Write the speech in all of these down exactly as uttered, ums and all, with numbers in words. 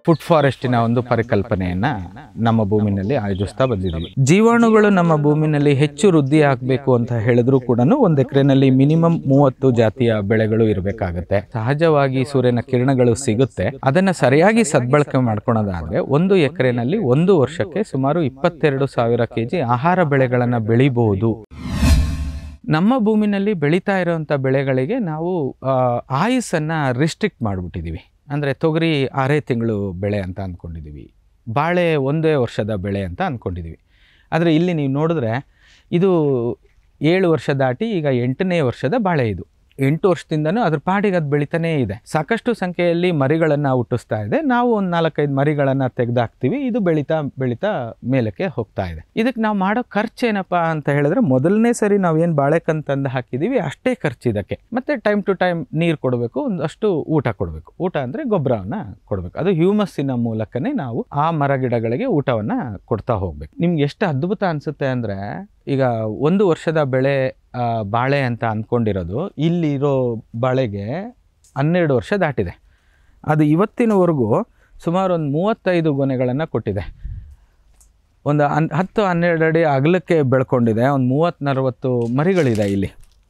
Food ಫಾರೆಸ್ಟಿನ ಒಂದು ಪರಿಕಲ್ಪನೆಯನ್ನ ನಮ್ಮ ಭೂಮಿನಲ್ಲಿ ಆಯೋಜಿಸ್ತಾ ಬಂದಿದ್ದೀವಿ. ಜೀವಾಣುಗಳು ನಮ್ಮ ಭೂಮಿನಲ್ಲಿ ಹೆಚ್ಚು ವೃದ್ಧಿ ಆಗಬೇಕು ಅಂತ ಹೇಳಿದ್ರು ಕೂಡ ಒಂದು ಎಕರೆನಲ್ಲಿ ಮಿನಿಮಮ್ ಮೂವತ್ತು ಜಾತಿಯ ಬೆಳೆಗಳು ಇರಬೇಕಾಗುತ್ತೆ. ಸಹಜವಾಗಿ ಸೂರ್ಯನ ಕಿರಣಗಳು ಸಿಗುತ್ತೆ, ಅದನ್ನ ಸರಿಯಾಗಿ ಸದ್ಬಳಕೆ ಮಾಡ್ಕೊಳ್ಳೋದಾದ್ರೆ ಒಂದು ಎಕರೆನಲ್ಲಿ ಒಂದು ವರ್ಷಕ್ಕೆ ಸುಮಾರು ಇಪ್ಪತ್ತೆರಡು ಸಾವಿರ ಕೆಜಿ ಆಹಾರ ಬೆಳೆಗಳನ್ನ ಬೆಳಿಬಹುದು. ನಮ್ಮ ಭೂಮಿನಲ್ಲಿ ಬೆಳೀತಾ ಇರುವಂಥ ಬೆಳೆಗಳಿಗೆ ನಾವು ಆಯುಸ್ಸನ್ನು ರಿಸ್ಟ್ರಿಕ್ಟ್ ಮಾಡಿಬಿಟ್ಟಿದ್ದೀವಿ. ಅಂದರೆ ತೊಗರಿ ಆರೇ ತಿಂಗಳು ಬೆಳೆ ಅಂತ ಅಂದ್ಕೊಂಡಿದ್ದೀವಿ, ಬಾಳೆ ಒಂದೇ ವರ್ಷದ ಬೆಳೆ ಅಂತ ಅಂದ್ಕೊಂಡಿದ್ದೀವಿ. ಆದರೆ ಇಲ್ಲಿ ನೀವು ನೋಡಿದ್ರೆ ಇದು ಏಳು ವರ್ಷ ದಾಟಿ ಈಗ ಎಂಟನೇ ವರ್ಷದ ಬಾಳೆ. ಇದು ಎಂಟು ವರ್ಷದಿಂದನೂ ಅದ್ರ ಪಾಡಿಗೆ ಅದು ಬೆಳೀತಾನೇ ಇದೆ. ಸಾಕಷ್ಟು ಸಂಖ್ಯೆಯಲ್ಲಿ ಮರಿಗಳನ್ನು ಹುಟ್ಟಿಸ್ತಾ ಇದೆ. ನಾವು ಒಂದು ನಾಲ್ಕೈದು ಮರಿಗಳನ್ನು ತೆಗೆದಾಕ್ತೀವಿ, ಇದು ಬೆಳೀತಾ ಬೆಳೀತಾ ಮೇಲಕ್ಕೆ ಹೋಗ್ತಾ ಇದೆ. ಇದಕ್ಕೆ ನಾವು ಮಾಡೋ ಖರ್ಚು ಏನಪ್ಪ ಅಂತ ಹೇಳಿದ್ರೆ, ಮೊದಲನೇ ಸರಿ ನಾವೇನು ಬಾಳೆಕಂದು ತಂದು ಹಾಕಿದ್ದೀವಿ ಅಷ್ಟೇ ಖರ್ಚು ಇದಕ್ಕೆ. ಮತ್ತು ಟೈಮ್ ಟು ಟೈಮ್ ನೀರು ಕೊಡಬೇಕು, ಒಂದಷ್ಟು ಊಟ ಕೊಡಬೇಕು. ಊಟ ಅಂದರೆ ಗೊಬ್ಬರವನ್ನು ಕೊಡಬೇಕು. ಅದು ಹ್ಯೂಮಸ್ಸಿನ ಮೂಲಕನೇ ನಾವು ಆ ಮರ ಗಿಡಗಳಿಗೆ ಊಟವನ್ನು ಕೊಡ್ತಾ ಹೋಗ್ಬೇಕು. ನಿಮ್ಗೆ ಎಷ್ಟು ಅದ್ಭುತ ಅನಿಸುತ್ತೆ ಅಂದರೆ, ಈಗ ಒಂದು ವರ್ಷದ ಬೆಳೆ ಬಾಳೆ ಅಂತ ಅಂದ್ಕೊಂಡಿರೋದು ಇಲ್ಲಿರೋ ಬಾಳೆಗೆ ಹನ್ನೆರಡು ವರ್ಷ ದಾಟಿದೆ. ಅದು ಇವತ್ತಿನವರೆಗೂ ಸುಮಾರು ಒಂದು ಮೂವತ್ತೈದು ಗೊನೆಗಳನ್ನು ಕೊಟ್ಟಿದೆ. ಒಂದು ಹನ್ ಹತ್ತು ಹನ್ನೆರಡು ಅಡಿ ಅಗಲಕ್ಕೆ ಬೆಳ್ಕೊಂಡಿದೆ. ಒಂದು ಮೂವತ್ತು ನಲವತ್ತು ಮರಿಗಳಿದೆ ಇಲ್ಲಿ.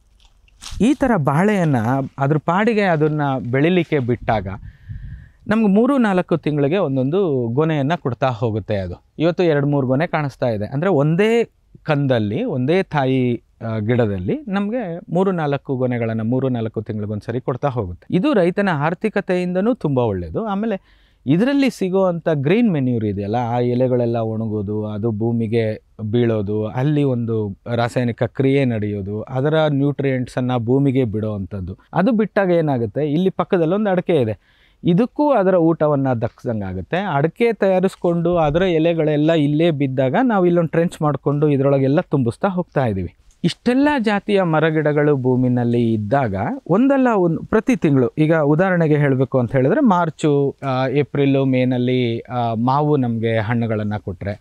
ಈ ಥರ ಬಾಳೆಯನ್ನು ಅದ್ರ ಪಾಡಿಗೆ ಅದನ್ನು ಬೆಳಿಲಿಕ್ಕೆ ಬಿಟ್ಟಾಗ ನಮ್ಗೆ ಮೂರು ನಾಲ್ಕು ತಿಂಗಳಿಗೆ ಒಂದೊಂದು ಗೊನೆಯನ್ನು ಕೊಡ್ತಾ ಹೋಗುತ್ತೆ. ಅದು ಇವತ್ತು ಎರಡು ಮೂರು ಗೊನೆ ಕಾಣಿಸ್ತಾ ಇದೆ. ಅಂದರೆ ಒಂದೇ ಕಂದಲ್ಲಿ ಒಂದೇ ತಾಯಿ ಗಿಡದಲ್ಲಿ ನಮಗೆ ಮೂರು ನಾಲ್ಕು ಗೊನೆಗಳನ್ನು ಮೂರು ನಾಲ್ಕು ತಿಂಗಳಿಗೊಂದು ಸರಿ ಕೊಡ್ತಾ ಹೋಗುತ್ತೆ. ಇದು ರೈತನ ಆರ್ಥಿಕತೆಯಿಂದನೂ ತುಂಬ ಒಳ್ಳೆಯದು. ಆಮೇಲೆ ಇದರಲ್ಲಿ ಸಿಗೋವಂಥ ಗ್ರೀನ್ ಮೆನ್ಯೂರ್ ಇದೆಯಲ್ಲ, ಆ ಎಲೆಗಳೆಲ್ಲ ಒಣಗೋದು, ಅದು ಭೂಮಿಗೆ ಬೀಳೋದು, ಅಲ್ಲಿ ಒಂದು ರಾಸಾಯನಿಕ ಕ್ರಿಯೆ ನಡೆಯೋದು, ಅದರ ನ್ಯೂಟ್ರಿಯೆಂಟ್ಸನ್ನು ಭೂಮಿಗೆ ಬಿಡೋ ಅಂಥದ್ದು. ಅದು ಬಿಟ್ಟಾಗ ಏನಾಗುತ್ತೆ, ಇಲ್ಲಿ ಪಕ್ಕದಲ್ಲಿ ಒಂದು ಅಡಿಕೆ ಇದೆ, ಇದಕ್ಕೂ ಅದರ ಊಟವನ್ನು ದಕ್ಕಿದಂಗೆ ಆಗುತ್ತೆ. ಅಡಿಕೆ ತಯಾರಿಸ್ಕೊಂಡು ಅದರ ಎಲೆಗಳೆಲ್ಲ ಇಲ್ಲೇ ಬಿದ್ದಾಗ ನಾವು ಇಲ್ಲೊಂದು ಟ್ರೆಂಚ್ ಮಾಡಿಕೊಂಡು ಇದರೊಳಗೆಲ್ಲ ತುಂಬಿಸ್ತಾ ಹೋಗ್ತಾ ಇದ್ದೀವಿ. ಇಷ್ಟೆಲ್ಲ ಜಾತಿಯ ಮರಗಿಡಗಳು ಭೂಮಿನಲ್ಲಿ ಇದ್ದಾಗ ಒಂದಲ್ಲ ಒಂದು ಪ್ರತಿ ತಿಂಗಳು, ಈಗ ಉದಾಹರಣೆಗೆ ಹೇಳಬೇಕು ಅಂತ ಹೇಳಿದ್ರೆ, ಮಾರ್ಚು ಏಪ್ರಿಲು ಮೇನಲ್ಲಿ ಮಾವು ನಮಗೆ ಹಣ್ಣುಗಳನ್ನು ಕೊಟ್ಟರೆ,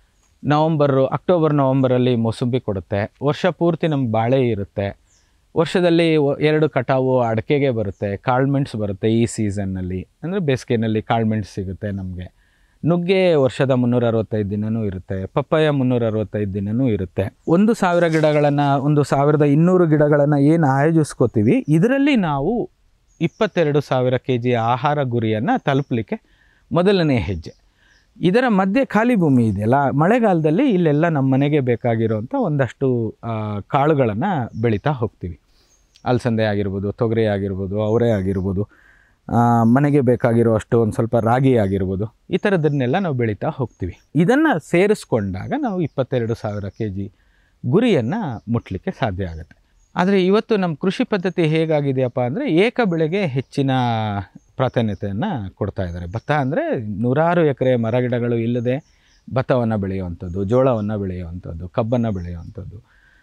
ನವಂಬರು ಅಕ್ಟೋಬರ್ ನವಂಬರಲ್ಲಿ ಮೋಸಂಬಿ ಕೊಡುತ್ತೆ. ವರ್ಷ ಪೂರ್ತಿ ನಮ್ಗೆ ಬಾಳೆ ಇರುತ್ತೆ. ವರ್ಷದಲ್ಲಿ ಎರಡು ಕಟಾವು ಅಡಿಕೆಗೆ ಬರುತ್ತೆ, ಕಾಳುಮೆಣಸು ಬರುತ್ತೆ ಈ ಸೀಸನ್ನಲ್ಲಿ. ಅಂದರೆ ಬೇಸಿಗೆನಲ್ಲಿ ಕಾಳುಮೆಣಸು ಸಿಗುತ್ತೆ ನಮಗೆ. ನುಗ್ಗೆ ವರ್ಷದ ಮುನ್ನೂರ ಅರವತ್ತೈದು ದಿನವೂ ಇರುತ್ತೆ. ಪಪ್ಪಾಯ ಮುನ್ನೂರ ಅರವತ್ತೈದು ದಿನವೂ ಇರುತ್ತೆ. ಒಂದು ಸಾವಿರ ಗಿಡಗಳನ್ನು, ಒಂದು ಸಾವಿರದ ಇನ್ನೂರು ಗಿಡಗಳನ್ನು ಏನು ಆಯೋಜಿಸ್ಕೋತೀವಿ, ಇದರಲ್ಲಿ ನಾವು ಇಪ್ಪತ್ತೆರಡು ಸಾವಿರ ಕೆ ಜಿ ಆಹಾರ ಗುರಿಯನ್ನು ತಲುಪಲಿಕ್ಕೆ ಮೊದಲನೇ ಹೆಜ್ಜೆ. ಇದರ ಮಧ್ಯೆ ಖಾಲಿ ಭೂಮಿ ಇದೆಯಲ್ಲ, ಮಳೆಗಾಲದಲ್ಲಿ ಇಲ್ಲೆಲ್ಲ ನಮ್ಮ ಮನೆಗೆ ಬೇಕಾಗಿರೋಂಥ ಒಂದಷ್ಟು ಕಾಳುಗಳನ್ನು ಬೆಳೀತಾ ಹೋಗ್ತೀವಿ. ಅಲಸಂದೆ ಆಗಿರ್ಬೋದು, ತೊಗರಿ ಆಗಿರ್ಬೋದು, ಅವರೆ ಆಗಿರ್ಬೋದು, ಮನೆಗೆ ಬೇಕಾಗಿರೋ ಅಷ್ಟು ಒಂದು ಸ್ವಲ್ಪ ರಾಗಿ ಆಗಿರ್ಬೋದು, ಈ ಥರದನ್ನೆಲ್ಲ ನಾವು ಬೆಳೀತಾ ಹೋಗ್ತೀವಿ. ಇದನ್ನು ಸೇರಿಸ್ಕೊಂಡಾಗ ನಾವು ಇಪ್ಪತ್ತೆರಡು ಸಾವಿರ ಕೆ ಜಿ ಗುರಿಯನ್ನು ಮುಟ್ಟಲಿಕ್ಕೆ ಸಾಧ್ಯ ಆಗುತ್ತೆ. ಆದರೆ ಇವತ್ತು ನಮ್ಮ ಕೃಷಿ ಪದ್ಧತಿ ಹೇಗಾಗಿದೆಯಪ್ಪ ಅಂದರೆ, ಏಕ ಬೆಳೆಗೆ ಹೆಚ್ಚಿನ ಪ್ರಾಧಾನ್ಯತೆಯನ್ನು ಕೊಡ್ತಾ ಇದ್ದಾರೆ. ಭತ್ತ ಅಂದರೆ ನೂರಾರು ಎಕರೆ ಮರಗಿಡಗಳು ಇಲ್ಲದೆ ಭತ್ತವನ್ನು ಬೆಳೆಯುವಂಥದ್ದು, ಜೋಳವನ್ನು ಬೆಳೆಯುವಂಥದ್ದು, ಕಬ್ಬನ್ನು ಬೆಳೆಯುವಂಥದ್ದು.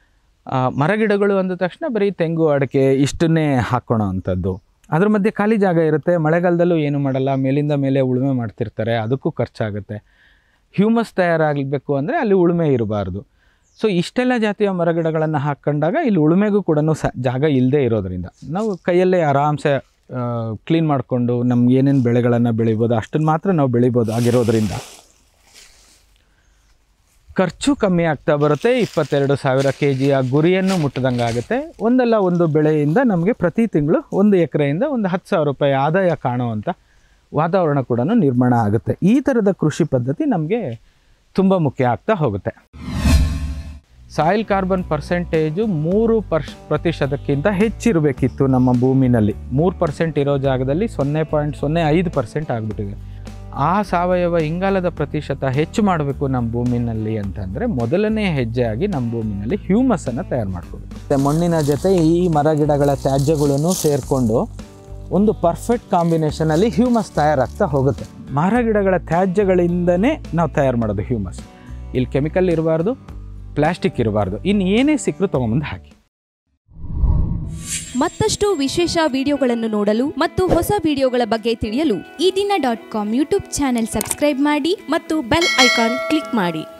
ಮರಗಿಡಗಳು ಅಂದ ತಕ್ಷಣ ಬರೀ ತೆಂಗು, ಅಡಿಕೆ ಇಷ್ಟನ್ನೇ ಹಾಕ್ಕೊಳೋ ಅಂಥದ್ದು. ಅದ್ರ ಮಧ್ಯೆ ಖಾಲಿ ಜಾಗ ಇರುತ್ತೆ. ಮಳೆಗಾಲದಲ್ಲೂ ಏನು ಮಾಡಲ್ಲ, ಮೇಲಿಂದ ಮೇಲೆ ಉಳುಮೆ ಮಾಡ್ತಿರ್ತಾರೆ, ಅದಕ್ಕೂ ಖರ್ಚಾಗುತ್ತೆ. ಹ್ಯೂಮಸ್ ತಯಾರಾಗಬೇಕು ಅಂದರೆ ಅಲ್ಲಿ ಉಳುಮೆ ಇರಬಾರ್ದು. ಸೊ ಇಷ್ಟೆಲ್ಲ ಜಾತಿಯ ಮರಗಿಡಗಳನ್ನು ಹಾಕ್ಕೊಂಡಾಗ ಇಲ್ಲಿ ಉಳುಮೆಗೂ ಕೂಡ ಸ ಜಾಗ ಇಲ್ಲದೆ ಇರೋದರಿಂದ ನಾವು ಕೈಯಲ್ಲೇ ಆರಾಮ್ಸೆ ಕ್ಲೀನ್ ಮಾಡಿಕೊಂಡು ನಮ್ಗೆ ಏನೇನು ಬೆಳೆಗಳನ್ನು ಬೆಳಿಬೋದು ಅಷ್ಟನ್ನು ಮಾತ್ರ ನಾವು ಬೆಳಿಬೋದು ಆಗಿರೋದ್ರಿಂದ ಖರ್ಚು ಕಮ್ಮಿ ಆಗ್ತಾ ಬರುತ್ತೆ. ಇಪ್ಪತ್ತೆರಡು ಸಾವಿರ ಕೆ ಜಿಯ ಗುರಿಯನ್ನು ಮುಟ್ಟದಂಗೆ ಆಗುತ್ತೆ. ಒಂದಲ್ಲ ಒಂದು ಬೆಳೆಯಿಂದ ನಮಗೆ ಪ್ರತಿ ತಿಂಗಳು ಒಂದು ಎಕರೆಯಿಂದ ಒಂದು ಹತ್ತು ಸಾವಿರ ರೂಪಾಯಿ ಆದಾಯ ಕಾಣುವಂಥ ವಾತಾವರಣ ಕೂಡ ನಿರ್ಮಾಣ ಆಗುತ್ತೆ. ಈ ಥರದ ಕೃಷಿ ಪದ್ಧತಿ ನಮಗೆ ತುಂಬ ಮುಖ್ಯ ಆಗ್ತಾ ಹೋಗುತ್ತೆ. ಸಾಯಿಲ್ ಕಾರ್ಬನ್ ಪರ್ಸೆಂಟೇಜು ಮೂರು ಪರ್ಶ್ ಪ್ರತಿಶತಕ್ಕಿಂತ ಹೆಚ್ಚಿರಬೇಕಿತ್ತು ನಮ್ಮ ಭೂಮಿನಲ್ಲಿ. ಮೂರು ಪರ್ಸೆಂಟ್ ಇರೋ ಜಾಗದಲ್ಲಿ ಸೊನ್ನೆ ಪಾಯಿಂಟ್ ಸೊನ್ನೆ ಐದು ಪರ್ಸೆಂಟ್ ಆಗಿಬಿಟ್ಟಿದೆ. ಆ ಸಾವಯವ ಇಂಗಾಲದ ಪ್ರತಿಶತ ಹೆಚ್ಚು ಮಾಡಬೇಕು ನಮ್ಮ ಭೂಮಿನಲ್ಲಿ ಅಂತಂದರೆ ಮೊದಲನೇ ಹೆಜ್ಜೆಯಾಗಿ ನಮ್ಮ ಭೂಮಿನಲ್ಲಿ ಹ್ಯೂಮಸನ್ನು ತಯಾರು ಮಾಡ್ಕೋಬೇಕು. ಮತ್ತು ಮಣ್ಣಿನ ಜೊತೆ ಈ ಮರ ಗಿಡಗಳ ತ್ಯಾಜ್ಯಗಳನ್ನು ಸೇರಿಕೊಂಡು ಒಂದು ಪರ್ಫೆಕ್ಟ್ ಕಾಂಬಿನೇಷನಲ್ಲಿ ಹ್ಯೂಮಸ್ ತಯಾರಾಗ್ತಾ ಹೋಗುತ್ತೆ. ಮರ ಗಿಡಗಳ ತ್ಯಾಜ್ಯಗಳಿಂದನೇ ನಾವು ತಯಾರು ಮಾಡೋದು ಹ್ಯೂಮಸ್. ಇಲ್ಲಿ ಕೆಮಿಕಲ್ ಇರಬಾರ್ದು, ಪ್ಲಾಸ್ಟಿಕ್ ಇರಬಾರ್ದು, ಇನ್ನು ಏನೇ ಸಿಕ್ಕರೂ ತೊಗೊಂಬಂದು ಹಾಕಿ. ಮತ್ತಷ್ಟು ವಿಶೇಷ ವಿಡಿಯೋಗಳನ್ನು ನೋಡಲು ಮತ್ತು ಹೊಸ ವಿಡಿಯೋಗಳ ಬಗ್ಗೆ ತಿಳಿಯಲು Ee Dina dot com YouTube channel subscribe ಮಾಡಿ ಮತ್ತು ಬೆಲ್ ಐಕಾನ್ ಕ್ಲಿಕ್ ಮಾಡಿ.